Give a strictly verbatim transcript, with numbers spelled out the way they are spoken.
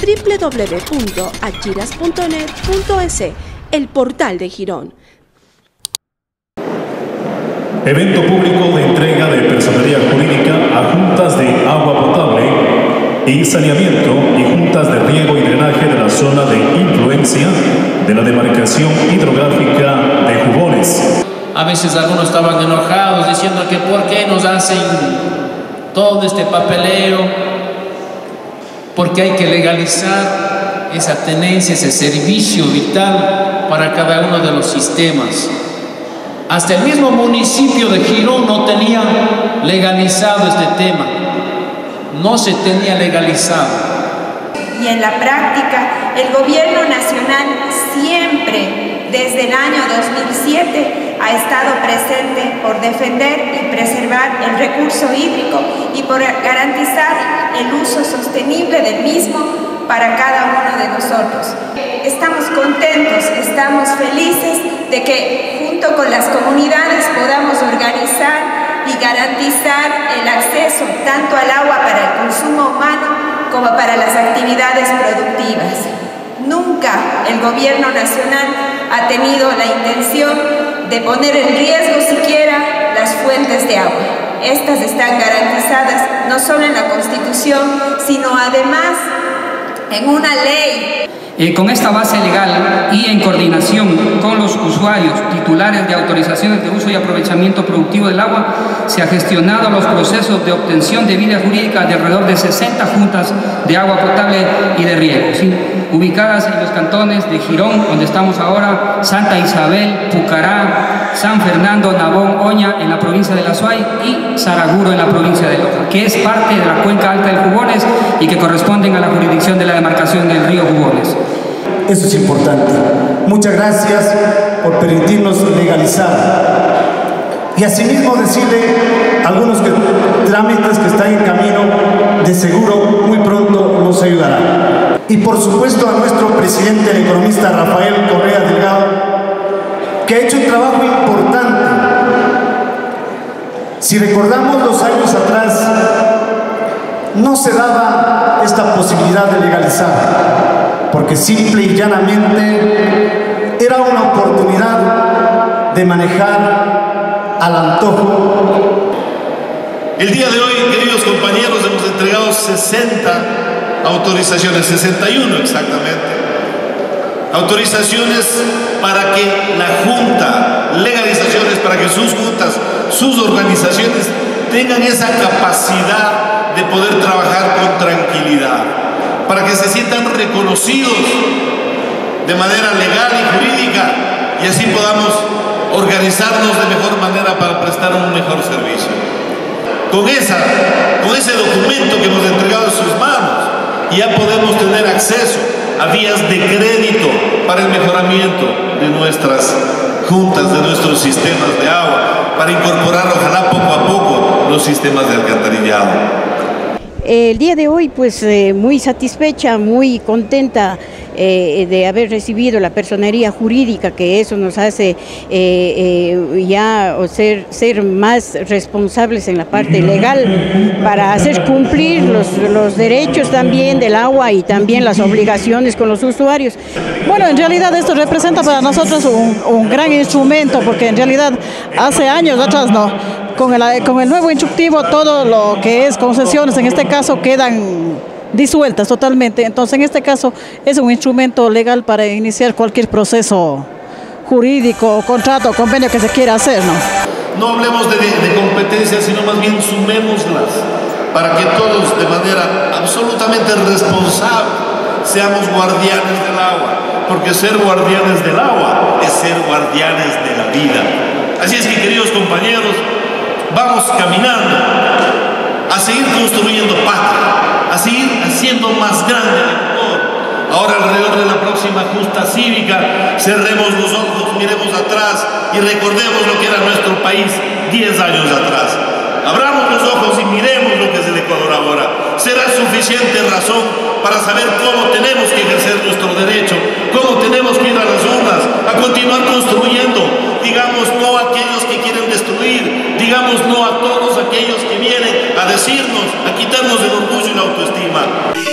doble u doble u doble u punto achiras punto net punto es, el portal de Girón. Evento público de entrega de personería jurídica a juntas de agua potable y saneamiento y juntas de riego y drenaje de la zona de influencia de la demarcación hidrográfica de Jubones. A veces algunos estaban enojados diciendo que por qué nos hacen todo este papeleo, porque hay que legalizar esa tenencia, ese servicio vital para cada uno de los sistemas. Hasta el mismo municipio de Girón no tenía legalizado este tema, no se tenía legalizado. Y en la práctica, el gobierno nacional siempre, desde el año dos mil siete, ha estado presente por defender y preservar el recurso hídrico y por garantizar el uso sostenible del mismo para cada uno de nosotros. Estamos contentos, estamos felices de que junto con las comunidades podamos organizar y garantizar el acceso tanto al agua para el consumo humano como para las actividades productivas. Nunca el gobierno nacional ha tenido la intención de poner en riesgo siquiera las fuentes de agua. Estas están garantizadas no solo en la Constitución, sino además en una ley. Eh, con esta base legal y en coordinación con los usuarios titulares de autorizaciones de uso y aprovechamiento productivo del agua, se ha gestionado los procesos de obtención de vida jurídica de alrededor de sesenta juntas de agua potable y de riego, ¿sí? Ubicadas en los cantones de Girón, donde estamos ahora, Santa Isabel, Pucará, San Fernando, Nabón, Oña en la provincia de La Suay y Saraguro en la provincia de Loja, que es parte de la cuenca alta del Jubones y que corresponden a la jurisdicción de la demarcación del río Jubones. Eso es importante. Muchas gracias por permitirnos legalizar. Y asimismo decirle algunos que, trámites que están en camino, de seguro muy pronto nos ayudarán. Y por supuesto a nuestro presidente, el economista Rafael Correa Delgado, que ha hecho un trabajo importante. Si recordamos los años atrás, no se daba esta posibilidad de legalizar, porque simple y llanamente era una oportunidad de manejar al antojo. El día de hoy, queridos compañeros, hemos entregado sesenta autorizaciones, sesenta y uno exactamente. Autorizaciones para que la Junta, legalizaciones para que sus juntas, sus organizaciones tengan esa capacidad de poder trabajar con tranquilidad, para que se sientan reconocidos de manera legal y jurídica y así podamos organizarnos de mejor manera para prestar un mejor servicio. Con, esa, con ese documento que hemos entregado en sus manos, ya podemos tener acceso a vías de crédito para el mejoramiento de nuestras juntas, de nuestros sistemas de agua, para incorporar ojalá poco a poco los sistemas de alcantarillado. El día de hoy, pues eh, muy satisfecha, muy contenta eh, de haber recibido la personería jurídica, que eso nos hace eh, eh, ya o ser, ser más responsables en la parte legal para hacer cumplir los, los derechos también del agua y también las obligaciones con los usuarios. Bueno, en realidad esto representa para nosotros un, un gran instrumento, porque en realidad hace años atrás no. Con el, con el nuevo instructivo, todo lo que es concesiones, en este caso, quedan disueltas totalmente. Entonces, en este caso, es un instrumento legal para iniciar cualquier proceso jurídico, contrato, convenio que se quiera hacer, ¿no? No hablemos de, de competencias, sino más bien sumémoslas, para que todos, de manera absolutamente responsable, seamos guardianes del agua, porque ser guardianes del agua es ser guardianes de la vida. Así es que, queridos compañeros, vamos caminando a seguir construyendo patria, a seguir haciendo más grande el Ecuador. Ahora, alrededor de la próxima justa cívica, cerremos los ojos, miremos atrás y recordemos lo que era nuestro país diez años atrás. Abramos los ojos y miremos lo que es el Ecuador ahora. Será suficiente razón para saber cómo tenemos que ejercer nuestro derecho, cómo tenemos que ir a las urnas, a continuar construyendo. Digamos no a aquellos que quieren destruir, digamos no a todos aquellos que vienen a decirnos, a quitarnos el orgullo y la autoestima.